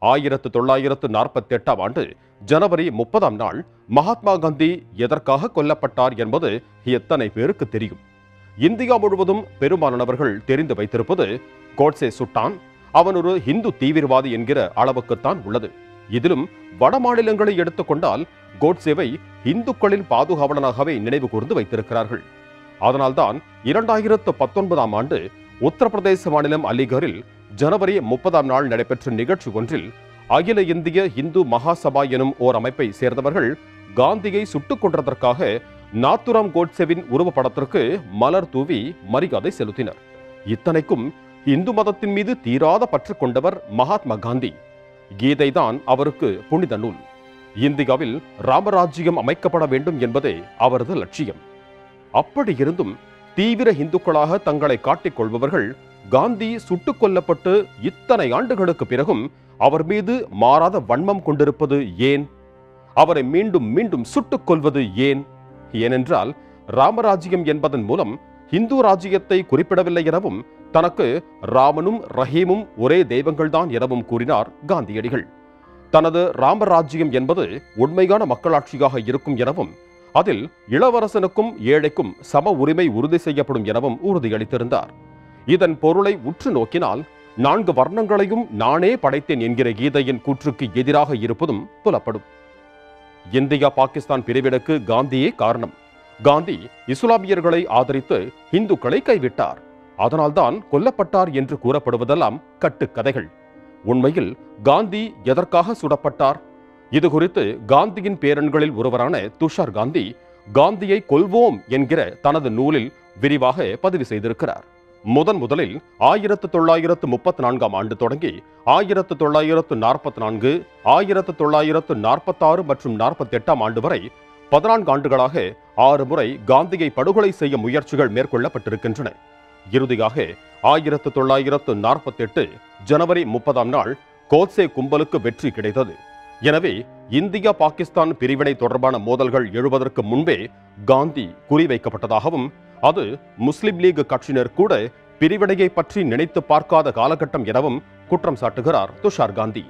1948ஆம் ஆண்டு ஜனவரி 30ஆம் நாள் மகாத்மா காந்தி எதற்காக கொல்லப்பட்டார் என்பது எத்தனை பேருக்கு தெரியும்? இந்தியா முழுவதும் பெரும்பாலானவர்கள் தெரிந்து வைத்திருப்பது கோட்சே சுட்டான், அவன் ஒரு இந்து தீவிரவாதி என்கிற அளவுக்குத்தான் உள்ளது. இதிலும் வட மாநிலங்களை எடுத்துக்கொண்டால் கோட்சேவை இந்துக்களின் பாதுகாவலனாகவே நினைவு கூர்ந்து வைத்திருக்கிறார்கள். அதனால்தான் 2019ஆம் ஆண்டு உத்தரப்பிரதேச மாநிலம் அலிகரில் ஜனவரி 30ஆம் நாள் நடைபெற்ற நிகழ்ச்சி ஒன்றில் அகில இந்திய இந்து மகாசபா எனும் ஓர் அமைப்பை சேர்ந்தவர்கள் காந்தியை சுட்டுக் கொன்றதற்காக நாத்துராம் கோட்சேவின் உருவப்படத்திற்கு மலர் தூவி மரியாதை செலுத்தினர். இத்தனைக்கும் இந்து மதத்தின் மீது தீராத பற்று கொண்டவர் மகாத்மா காந்தி. கீதை தான் அவருக்கு புனித நூல். இந்தியாவில் ராமராஜ்யம் அமைக்கப்பட வேண்டும் என்பதே அவரது லட்சியம். அப்படி இருந்தும் தீவிர இந்துக்களாக தங்களை காட்டிக் கொள்பவர்கள் காந்தி சுட்டுக் கொல்லப்பட்டு இத்தனை ஆண்டுகளுக்கு பிறகும் அவர் மீது மாறாத வன்மம் கொண்டிருப்பது ஏன்? அவரை மீண்டும் மீண்டும் சுட்டுக் கொல்வது ஏன்? ஏனென்றால் ராமராஜ்யம் என்பதன் மூலம் இந்து ராஜ்யத்தை குறிப்பிடவில்லை எனவும் தனக்கு ராமனும் ரஹீமும் ஒரே தெய்வங்கள்தான் எனவும் கூறினார் காந்தியடிகள். தனது ராமராஜ்யம் என்பது உண்மையான மக்களாட்சியாக இருக்கும் எனவும் அதில் இளவரசனுக்கும் ஏழைக்கும் சம உரிமை உறுதி செய்யப்படும் எனவும் உறுதியளித்திருந்தார். இதன் பொருளை உற்று நோக்கினால் 4 வர்ணங்களையும் நானே படைத்தேன் என்கிற கீதையின் கூற்றுக்கு எதிராக இருப்பதும் புலப்படும். இந்தியா பாகிஸ்தான் பிரிவினைக்கு காந்தியே காரணம். காந்தி இஸ்லாமியர்களை ஆதரித்து இந்துக்களை கைவிட்டார், அதனால்தான் கொல்லப்பட்டார் என்று கூறப்படுவதெல்லாம் கட்டுக்கதைகள். உண்மையில் காந்தி எதற்காக சுடப்பட்டார்? இது குறித்து காந்தியின் பேரன்களில் ஒருவரான துஷார் காந்தி காந்தியை கொல்வோம் என்கிற தனது நூலில் விரிவாக பதிவு செய்திருக்கிறார். முதலில் 1934ஆம் ஆண்டு தொடங்கி 1944, 1946 மற்றும் 48ஆம் ஆண்டு வரை 14 ஆண்டுகளாக 6 முறை காந்தியை படுகொலை செய்ய முயற்சிகள் மேற்கொள்ளப்பட்டிருக்கின்றன. இறுதியாக 1948 ஜனவரி 30ஆம் நாள் கோட்சே கும்பலுக்கு வெற்றி கிடைத்தது. எனவே இந்தியா பாகிஸ்தான் பிரிவினை தொடர்பான மோதல்கள் எழுவதற்கு முன்பே காந்தி குறிவைக்கப்பட்டதாகவும் அது முஸ்லிம் லீக் கட்சியினர் கூட பிரிவினையை பற்றி நினைத்து பார்க்காத காலகட்டம் எனவும் குற்றம் சாட்டுகிறார் துஷார் காந்தி.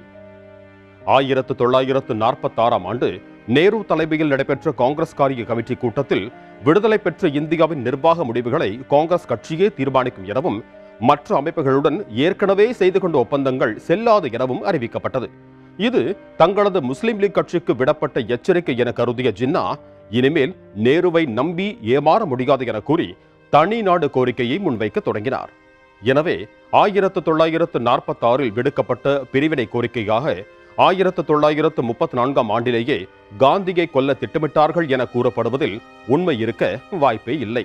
1946ஆம் ஆண்டு நேரு தலைமையில் நடைபெற்ற காங்கிரஸ் காரிய கமிட்டி கூட்டத்தில் விடுதலை பெற்ற இந்தியாவின் நிர்வாக முடிவுகளை காங்கிரஸ் கட்சியே தீர்மானிக்கும் எனவும் மற்ற அமைப்புகளுடன் ஏற்கனவே செய்து கொண்ட ஒப்பந்தங்கள் செல்லாது எனவும் அறிவிக்கப்பட்டது. இது தங்களது முஸ்லிம் லீக் கட்சிக்கு விடப்பட்ட எச்சரிக்கை என கருதிய ஜின்னா இனிமேல் நேருவை நம்பி ஏமாற முடியாது என கூறி தனி நாடு கோரிக்கையை முன்வைக்க தொடங்கினார். எனவே 1946இல் விடுக்கப்பட்ட பிரிவினை கோரிக்கையாக 1934ஆம் ஆண்டிலேயே காந்தியை கொல்ல திட்டமிட்டார்கள் என கூறப்படுவதில் உண்மை இருக்க வாய்ப்பே இல்லை.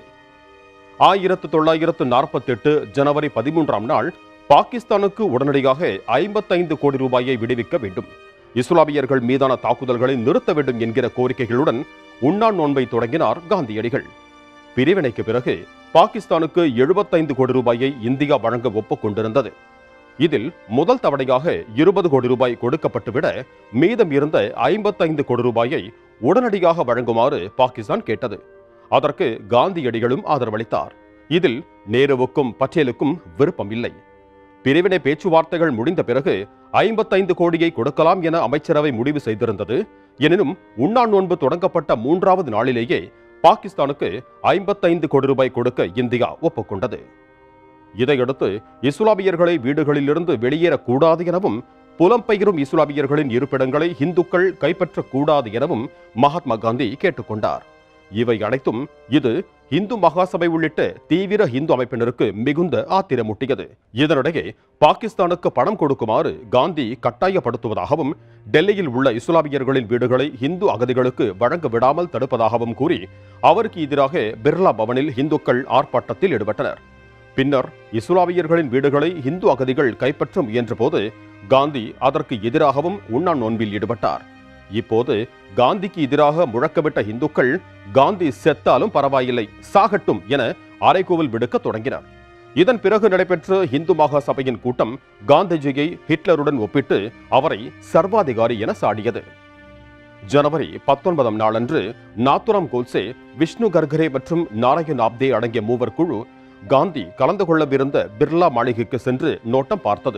1948 ஜனவரி 13ஆம் நாள் பாகிஸ்தானுக்கு உடனடியாக 55 கோடி ரூபாயை விடுவிக்க வேண்டும், இஸ்லாமியர்கள் மீதான தாக்குதல்களை நிறுத்த வேண்டும் என்கிற கோரிக்கைகளுடன் உண்ணா நோன்பை தொடங்கினார் காந்தியடிகள். பிரிவினைக்கு பிறகு பாகிஸ்தானுக்கு 75 கோடி ரூபாயை இந்தியா வழங்க ஒப்புக்கொண்டிருந்தது. இதில் முதல் தவணையாக 20 கோடி ரூபாய் கொடுக்கப்பட்டுவிட மீதம் இருந்த 55 கோடி ரூபாயை உடனடியாக வழங்குமாறு பாகிஸ்தான் கேட்டது. அதற்கு காந்தியடிகளும் ஆதரவளித்தார். இதில் நேருவுக்கும் பட்டேலுக்கும் விருப்பம் இல்லை. பிரிவினை பேச்சுவார்த்தைகள் முடிந்த பிறகு 55 கோடியை கொடுக்கலாம் என அமைச்சரவை முடிவு செய்திருந்தது. எனினும் உண்ணா நோன்பு தொடங்கப்பட்ட 3வது நாளிலேயே பாகிஸ்தானுக்கு 55 கோடி ரூபாய் கொடுக்க இந்தியா ஒப்புக்கொண்டது. இதையடுத்து இஸ்லாமியர்களை வீடுகளிலிருந்து வெளியேறக்கூடாது எனவும் புலம்பெயரும் இஸ்லாமியர்களின் இருப்பிடங்களை இந்துக்கள் கைப்பற்றக்கூடாது எனவும் மகாத்மா காந்தி கேட்டுக்கொண்டார். இவை அனைத்தும் இது இந்து மகாசபை உள்ளிட்ட தீவிர இந்து அமைப்பினருக்கு மிகுந்த ஆத்திரமூட்டியது. இதனிடையே பாகிஸ்தானுக்கு பணம் கொடுக்குமாறு காந்தி கட்டாயப்படுத்துவதாகவும் டெல்லியில் உள்ள இஸ்லாமியர்களின் வீடுகளை இந்து அகதிகளுக்கு வழங்க விடாமல் தடுப்பதாகவும் கூறி அவருக்கு எதிராக பிர்லா பவனில் இந்துக்கள் ஆர்ப்பாட்டத்தில் ஈடுபட்டனர். பின்னர் இஸ்லாமியர்களின் வீடுகளை இந்து அகதிகள் கைப்பற்ற முயன்றபோது காந்தி அதற்கு எதிராகவும் உண்ணா நோன்பில் ஈடுபட்டார். இப்போது காந்திக்கு எதிராக முழக்கமிட்ட இந்துக்கள் காந்தி செத்தாலும் பரவாயில்லை, சாகட்டும் என அறைகூவல் விடுக்க தொடங்கினர். இதன் பிறகு நடைபெற்ற இந்து மகாசபையின் கூட்டம் காந்திஜியை ஹிட்லருடன் ஒப்பிட்டு அவரை சர்வாதிகாரி என சாடியது. ஜனவரி 19ஆம் நாளன்று நாத்துராம் கோட்சே, விஷ்ணு கர்கரே மற்றும் நாராயண் ஆப்தே அடங்கிய மூவர் குழு காந்தி கலந்து கொள்ளவிருந்த பிர்லா மாளிகைக்கு சென்று நோட்டம் பார்த்தது.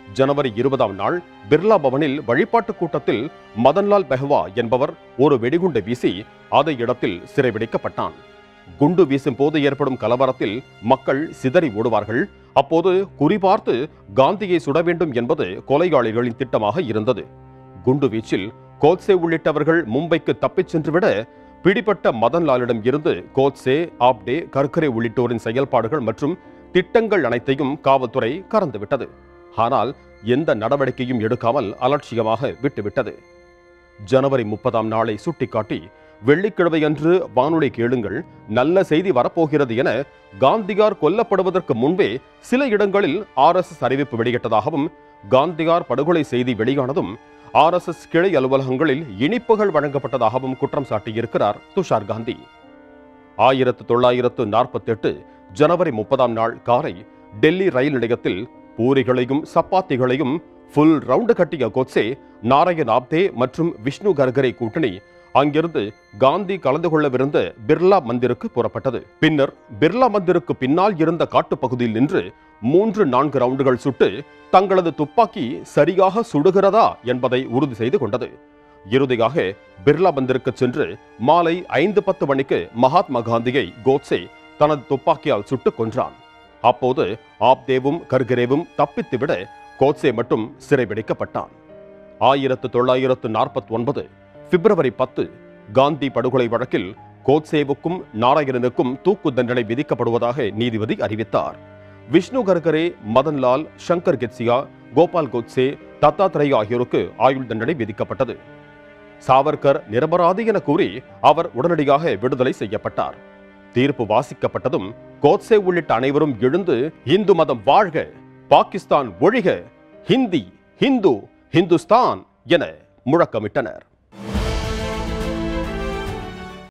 ஜனவரி 20ஆம் நாள் பிர்லா பவனில் வழிபாட்டு கூட்டத்தில் மதன்லால் பெஹ்வா என்பவர் ஒரு வெடிகுண்டை வீசி அதே இடத்தில் சிறைபிடிக்கப்பட்டான். குண்டு வீசும் போது ஏற்படும் கலவரத்தில் மக்கள் சிதறி ஓடுவார்கள். அப்போது குறிபார்த்து காந்தியை சுட வேண்டும் என்பது கொலையாளிகளின் திட்டமாக இருந்தது. குண்டு வீச்சில் கோட்சே உள்ளிட்டவர்கள் மும்பைக்கு தப்பிச் சென்றுவிட பிடிபட்ட மதன்லாலிடம் இருந்து கோட்சே, ஆப்டே, கர்கரே உள்ளிட்டோரின் செயல்பாடுகள் மற்றும் திட்டங்கள் அனைத்தையும் காவல்துறை கறந்துவிட்டது. ஆனால் எந்த நடவடிக்கையும் எடுக்காமல் அலட்சியமாக விட்டுவிட்டது. ஜனவரி 30ஆம் நாளை சுட்டிக்காட்டி வெள்ளிக்கிழமை அன்று வானொலி கேளுங்கள், நல்ல செய்தி வரப்போகிறது என காந்தியார் கொல்லப்படுவதற்கு முன்பே சில இடங்களில் RSS அறிவிப்பு வெளியிட்டதாகவும், காந்தியார் படுகொலை செய்தி வெளியானதும் RSS கிளை அலுவலகங்களில் இனிப்புகள் வழங்கப்பட்டதாகவும் குற்றம் சாட்டியிருக்கிறார் துஷார் காந்தி. 1948 ஜனவரி 30ஆம் நாள் காலை டெல்லி ரயில் நிலையத்தில் பூரிகளையும் சப்பாத்திகளையும் ஃபுல் ரவுண்டு கட்டிய கோட்சே, நாராயண் ஆப்தே மற்றும் விஷ்ணு கர்கரே கூட்டணி அங்கிருந்து காந்தி கலந்து கொள்ளவிருந்த பிர்லா மந்திருக்கு புறப்பட்டது. பின்னர் பிர்லா மந்திருக்கு பின்னால் இருந்த காட்டுப்பகுதியில் நின்று 3-4 ரவுண்டுகள் சுட்டு தங்களது துப்பாக்கி சரியாக சுடுகிறதா என்பதை உறுதி செய்து கொண்டது. இறுதியாக பிர்லா மந்திருக்கு சென்று மாலை 5:10 மணிக்கு மகாத்மா காந்தியை கோட்சே தனது துப்பாக்கியால் சுட்டுக் கொன்றான். அப்போது ஆப்தேவும் கர்கரேவும் தப்பித்துவிட கோட்சே மட்டும் சிறைபிடிக்கப்பட்டான். 1949 பிப்ரவரி 10 காந்தி படுகொலை வழக்கில் கோட்சேவுக்கும் நாராயணனுக்கும் தூக்கு தண்டனை விதிக்கப்படுவதாக நீதிபதி அறிவித்தார். விஷ்ணு கர்கரே, மதன்லால், சங்கர் கெட்சியா, கோபால் கோட்சே, தத்தாத்ரேயா ஆகியோருக்கு ஆயுள் தண்டனை விதிக்கப்பட்டது. சாவர்கர் நிரபராதி என கூறி அவர் உடனடியாக விடுதலை செய்யப்பட்டார். தீர்ப்பு வாசிக்கப்பட்டதும் கோட்சே உள்ளிட்ட அனைவரும் எழுந்து இந்து மதம் வாழ்க, பாகிஸ்தான் ஒழிக, ஹிந்தி, ஹிந்து, ஹிந்துஸ்தான் என முழக்கமிட்டனர்.